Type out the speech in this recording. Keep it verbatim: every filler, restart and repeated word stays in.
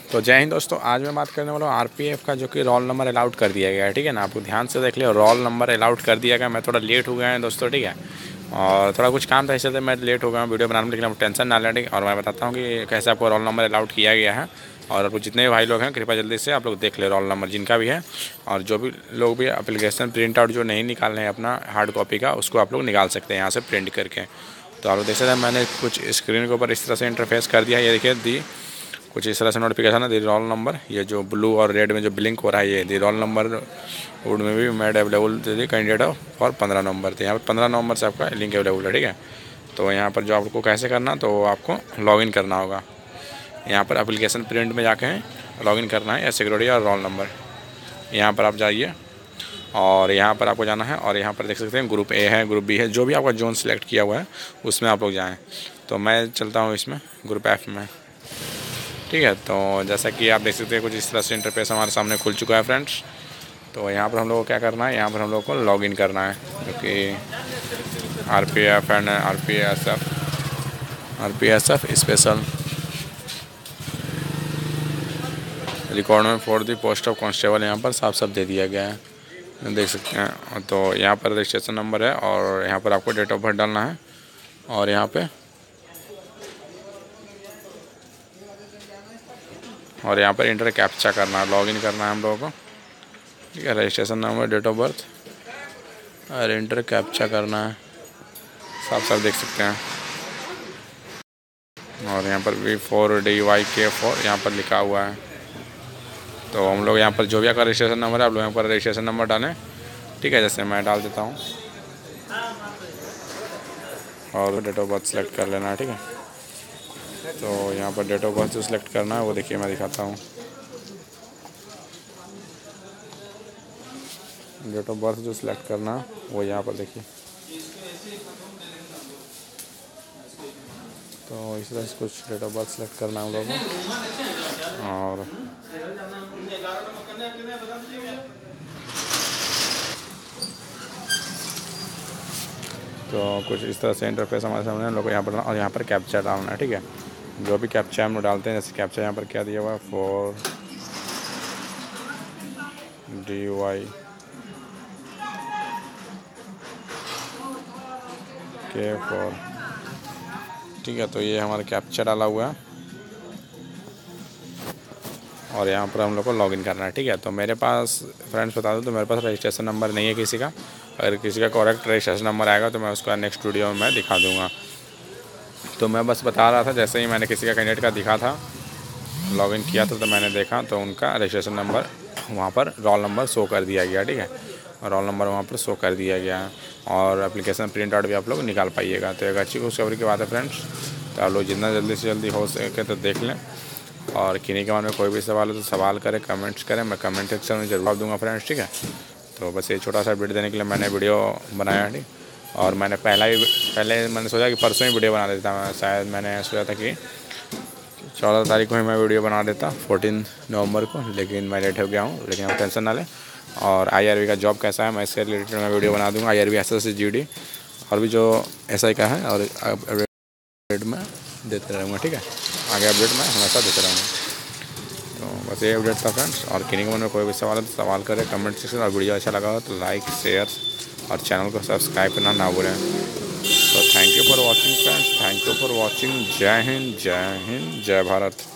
तो जय हिंद दोस्तों, आज मैं बात करने वाला हूँ आरपीएफ का, जो कि रोल नंबर अलाउड कर दिया गया है। ठीक है ना, आपको ध्यान से देख लियो, रोल नंबर अलाउड कर दिया गया। मैं थोड़ा लेट हो गया है दोस्तों, ठीक है, और थोड़ा कुछ काम था इसलिए मैं लेट हो गया हूँ वीडियो बनाने में, लेकिन आप टेंशन ना लें। ठीक, और मैं बताता हूँ कि कैसे आपको रोल नंबर अलाउड किया गया है। और आपको जितने भी भाई लोग हैं, कृपया जल्दी से आप लोग देख ले रोल नंबर जिनका भी है, और जो भी लोग भी एप्लीकेशन प्रिंट आउट जो नहीं निकाल रहे हैं अपना हार्ड कॉपी का, उसको आप लोग निकाल सकते हैं यहाँ से प्रिंट करके। तो आप लोग देख सकते हैं, मैंने कुछ स्क्रीन के ऊपर इस तरह से इंटरफेस कर दिया है। ये देखिए, दी कुछ इस तरह से नोटिफिकेशन है, दी रोल नंबर। ये जो ब्लू और रेड में जो ब्लिंक हो रहा है, ये दी रोल नंबर वुड में be made available the candidate for पंद्रह नवंबर थे। यहाँ पर पंद्रह नवंबर से आपका लिंक अवेलेबल है। ठीक है, तो यहाँ पर जो आपको कैसे करना, तो आपको लॉगिन करना होगा। यहाँ पर एप्लीकेशन प्रिंट में जाके लॉगिन करना है, या सिक्योरिटी और रोल नंबर। यहाँ पर आप जाइए और यहाँ पर आपको जाना है, और यहाँ पर देख सकते हैं ग्रुप ए है, ग्रुप बी है, जो भी आपका जोन सेलेक्ट किया हुआ है उसमें आप लोग जाएँ। तो मैं चलता हूँ इसमें ग्रुप एफ में। ठीक है, तो जैसा कि आप देख सकते हैं, कुछ इस तरह से इंटरफेस हमारे सामने खुल चुका है फ्रेंड्स। तो यहाँ पर हम लोग को क्या करना है, यहाँ पर हम लोग को लॉगिन करना है, क्योंकि R P F and R P S F R P S F special requirement for the post of constable यहाँ पर साफ साफ दे दिया गया है, देख सकते हैं। तो यहाँ पर रजिस्ट्रेशन नंबर है, और यहाँ पर आपको डेट ऑफ बर्थ डालना है, और यहाँ पे और यहाँ पर इंटर कैप्चा करना है, लॉगिन करना है हम लोगों को। ठीक है, registration number, date of birth और इंटर कैप्चा करना है, साफ साफ देख सकते हैं। और यहाँ पर V four D Y K four यहाँ पर लिखा हुआ है। तो हम लोग यहाँ पर जो भी आपका रजिस्ट्रेशन नंबर है, आप लोग यहाँ पर रजिस्ट्रेशन नंबर डालें। ठीक है, जैसे मैं डाल देता हूँ, और डेट ऑफ बर्थ सेलेक्ट कर लेना है। ठीक है, तो यहाँ पर डेट ऑफ बर्थ जो सिलेक्ट करना है वो देखिए मैं दिखाता हूँ। डेट ऑफ बर्थ जो सिलेक्ट करना है वो यहाँ पर देखिए। तो इस तरह से कुछ डेट ऑफ बर्थ सेलेक्ट करना है हम लोगों को, और तो कुछ इस तरह से इंटरफेस हमारे सामने हम लोग को यहाँ पर, और यहाँ पर कैप्चा डालना है। ठीक है, जो भी कैप्चा हम लोग डालते हैं, जैसे कैप्चा यहाँ पर क्या दिया हुआ है, four D Y K four. ठीक है, तो ये हमारा कैप्चा डाला हुआ है, और यहाँ पर हम लोग को लॉगिन करना है। ठीक है, तो मेरे पास फ्रेंड्स बता दूँ तो मेरे पास रजिस्ट्रेशन नंबर नहीं है किसी का। अगर किसी का करेक्ट रजिस्ट्रेशन नंबर आएगा तो मैं उसका नेक्स्ट वीडियो में मैं दिखा दूँगा। तो मैं बस बता रहा था, जैसे ही मैंने किसी का कैंडिडेट का दिखा था, लॉगिन किया था, तो मैंने देखा तो उनका रजिस्ट्रेशन नंबर वहाँ पर रोल नंबर शो कर दिया गया। ठीक है, रोल नंबर वहाँ पर शो कर दिया गया है, और एप्लीकेशन प्रिंट आउट भी आप लोग निकाल पाइएगा। तो एक अच्छी खुशखबरी की बात है फ्रेंड्स। तो आप लोग जितना जल्दी से जल्दी हो सके तो देख लें, और किन्हीं के मन में कोई भी सवाल हो तो सवाल करें, कमेंट्स करें, मैं कमेंट सेक्शन में जवाब दूंगा फ्रेंड्स। ठीक है, तो बस ये छोटा सा वीडियो देने के लिए मैंने वीडियो बनाया। ठीक, और मैंने पहला ही पहले मैंने सोचा कि परसों ही वीडियो बना देता मैं, शायद मैंने सोचा था कि चौदह तारीख को ही मैं वीडियो बना देता, फोर्टीन नवंबर को, लेकिन मैं लेट हो गया हूँ। लेकिन आप टेंशन ना लें। और आईआरबी का जॉब कैसा है, मैं इससे रिलेटेड मैं वीडियो बना दूँगा। IRB S S G D और भी जो एसआई का है, और अपडेट में देते रहूँगा। ठीक है, आगे अपडेट में हमेशा देते रहूँगा। तो बस ये अपडेट था फ्रेंड्स, और किन्हीं के मन में कोई भी सवाल है तो सवाल करें कमेंट सेक्शन, और वीडियो अच्छा लगा हो तो लाइक शेयर और चैनल को सब्सक्राइब करना ना भूलें। तो thank you for watching friends, thank you for watching. जय हिंद, जय हिंद, जय भारत।